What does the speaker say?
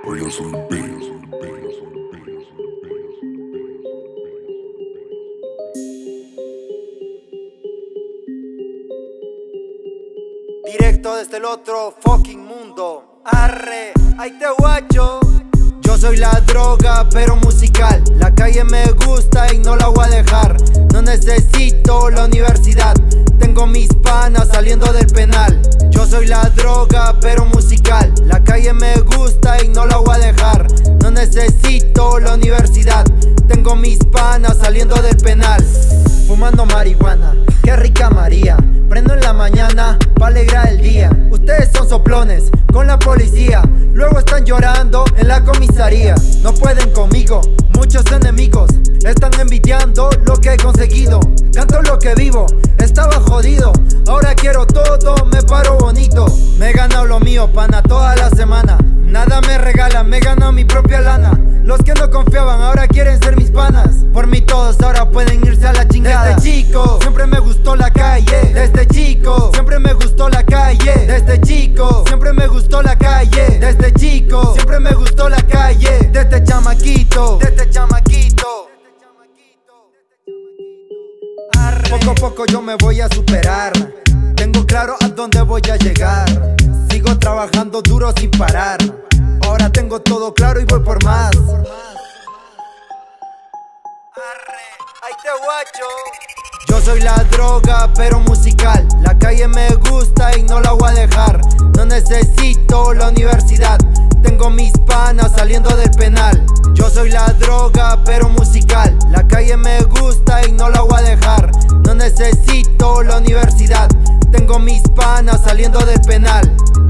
Directo desde el otro fucking mundo. Arre, ahí te guacho. Yo soy la droga pero musical. La calle me gusta y no la voy a dejar. No necesito la universidad. Tengo mis panas saliendo del penal. Yo soy la droga pero musical. La calle me gusta y no la voy a dejar. No necesito la universidad. Tengo mis panas saliendo del penal. Fumando marihuana, qué rica María. Prendo en la mañana pa' alegrar el día. Ustedes son soplones con la policía. Luego están llorando en la comisaría. No pueden conmigo, muchos enemigos están envidiando lo que he conseguido. Canto lo que vivo, estaba jodido. Ahora quiero todo, me paro bonito. Me he ganado lo mío, pana, toda la semana. Nada me regalan, me he ganado mi propia lana. Los que no confiaban ahora quieren ser mis panas. Por mí todos ahora pueden irse a la chingada. Desde chico, siempre me gustó la calle. Desde chico, siempre me gustó la calle. Desde chico, siempre me gustó la calle. Desde chico, siempre me gustó la calle. Desde chamaquito, desde chamaquito. Poco a poco yo me voy a superar. Tengo claro a dónde voy a llegar. Sigo trabajando duro sin parar. Ahora tengo todo claro y voy por más. Ahí te guacho. Yo soy la droga pero musical. La calle me gusta y no la voy a dejar. No necesito la universidad. Tengo mis panas saliendo del penal. Yo soy la droga pero musical. La calle me gusta y no la voy a dejar. No necesito la universidad. Tengo mis panas saliendo del penal.